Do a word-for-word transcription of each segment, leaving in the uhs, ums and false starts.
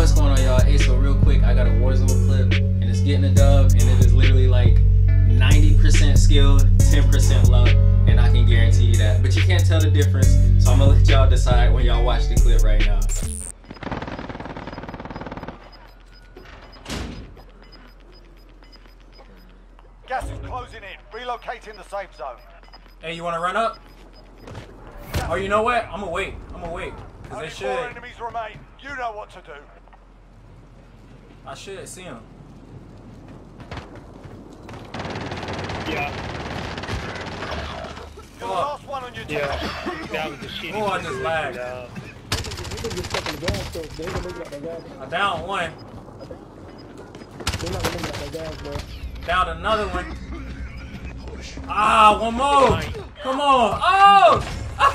what's going on, y'all? Hey, so real quick, I got a Warzone clip, and it's getting a dub, and it is literally like ninety percent skill, ten percent luck, and I can guarantee you that. But you can't tell the difference, so I'm gonna let y'all decide when y'all watch the clip right now. Gas is closing in. Relocating the safe zone. Hey, you wanna run up? Oh, you know what? I'm gonna wait. I'm gonna wait. Cause Only they four should. enemies remain. You know what to do. I should see him. Yeah. You're the last one on your team. Yeah. That was a shitty. Oh, I just lagged. I down one. Down another one. Ah, one more. Come on. Oh!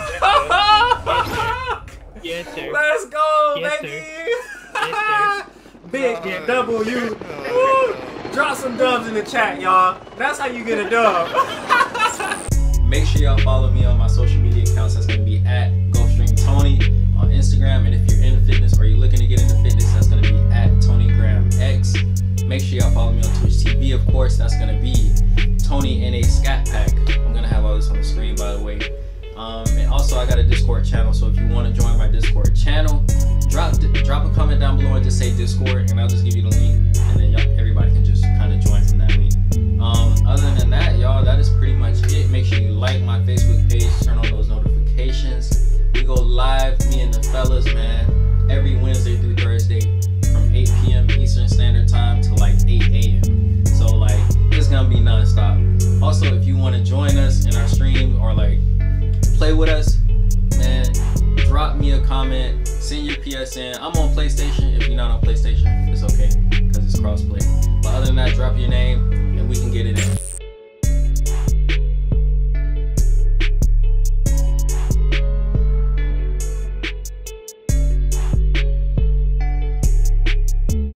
Yes, sir. Let's go, Yes, baby. Yes, sir. Big yeah. W. Woo. Drop some dubs in the chat, y'all. That's how you get a dub. Make sure y'all follow me on my social media accounts. That's going to be at GoStringTony on Instagram. And if you're into fitness or you're looking to get into fitness, that's going to be at TonyGramX. Make sure y'all follow me on Twitch T V, of course. That's going to be Tony in a Scat Pack. I'm going to have all this on the screen, by the way. Um, and also, I got a Discord channel, so if you want to join my Discord channel, drop drop a comment down below and just say Discord, and I'll just give you the link, and then y'all, everybody can just kind of join from that link. Um, other than that, y'all, that is pretty much it. Make sure you like my Facebook page, turn on those notifications. We go live, me and the fellas, man, every Wednesday through Thursday from eight P M Eastern Standard Time to like eight A M So like, it's gonna be non-stop. Also, if you want to join us in our stream or like play with us, man, drop me a comment, send your P S N. I'm on PlayStation. If you're not on PlayStation, it's okay, because it's crossplay. But other than that, drop your